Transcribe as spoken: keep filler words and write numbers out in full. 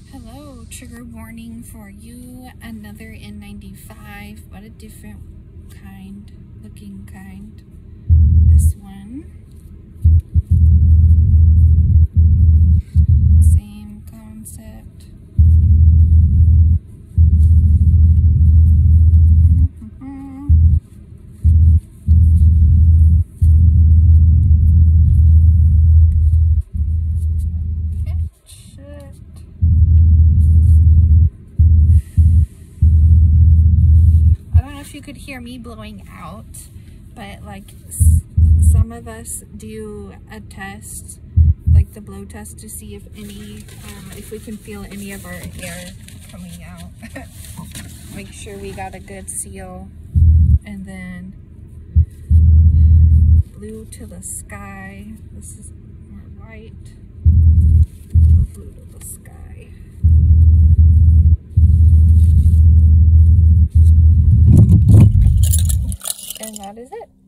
Hello, trigger warning for you. Another N ninety-five, but a different kind, looking kind. This one. Same concept. You could hear me blowing out, but like s some of us do a test, like the blow test, to see if any um, if we can feel any of our air coming out. Make sure we got a good seal, and then blue to the sky. This is more white. Blue to the sky. And that is it.